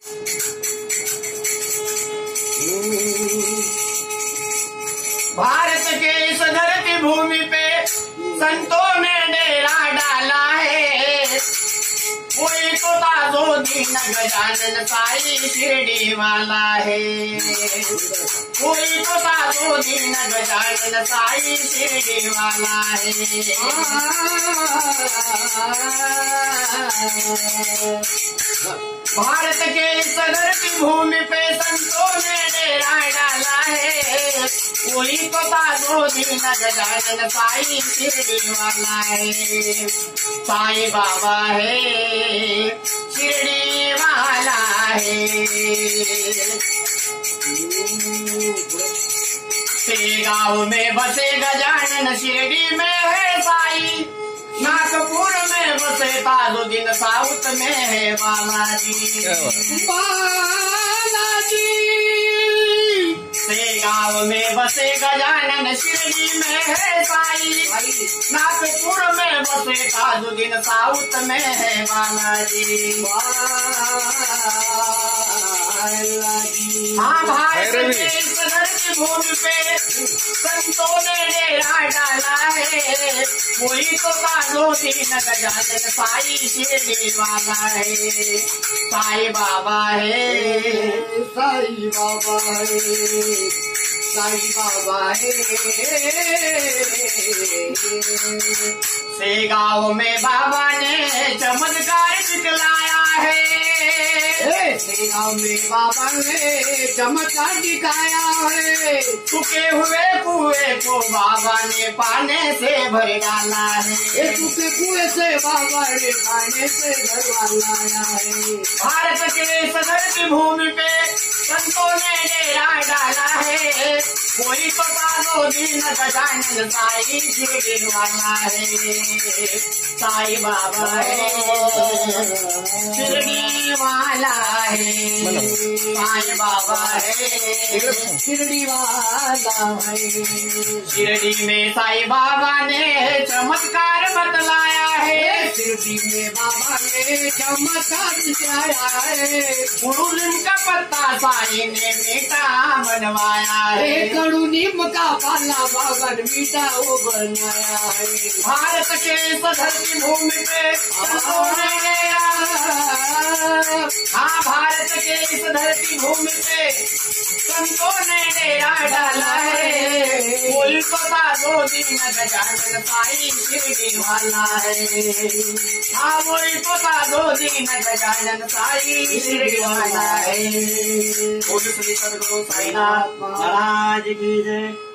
भारत के इस धरती भूमि पे संतों ने डेरा डाला है। कोई तो ताजो दीन गजानन साई शिरडी वाला है। कोई तो ताजो दीन गजानन साई शिरडी वाला है। भारत के इस धरती भूमि पे संतों ने डेरा डाला है। कोई तो ताजो दीन गजानन साई शिरडी वाला है। साई बाबा है, शिरडी वाला है। से गाँव में बसे गजानन शिरडी में है साई। नागपुर में बसे ताजुद्दीन साउथ में है बालाजी। बालाजी से गाँव में बसे गजानन शिरडी में है साई। नागपुर में बसे ताजुद्दीन साउथ में है बालाजी। हाँ, भारत के इस धरती भूमि पे संतों ने डेरा डाला है। कोई तो ताजुद्दीन गजानन साई शिरडी वाला है। साई बाबा है, साई बाबा है, साई बाबा है। से गाँव में बाबा ने चमत्कार दिखलाया है। से गाँव में बाबा ने चमत्कार दिखाया है। टूटे हुए कुएं को बाबा ने पानी से भर डाला है। टूटे कुएं से बाबा ने पानी से भरवाया है। भारत के इस धरती भूमि पे संतों ने डेरा डाला है। कोई तो ताजुद्दीन गजानन साई शिरडी वाला है। साई बाबा है, शिरडी वाला है। साई बाबा है, शिरडी वाला है। शिरडी में साई बाबा ने चमत्कार बतलाया है। शिरडी में बाबा ने चमत्कार दिखाया है। गुरुलिंग का पत्ता साई ने मीठा बनवाया है। कड़ू नीम का पाला बाबा ने मीठा वो बनाया है। भारत के इस धरती भूमि पे संतों ने डेरा, हाँ, भारत के इस धरती भूमि पे संतों ने डेरा डाला है। कोई तो ताजुद्दीन गजानन साई शिरडी वाला है। हाँ, कोई तो ताजुद्दीन गजानन साई शिरडी वाला है। बोल श्री सद्गुरु साईनाथ महाराज की जय।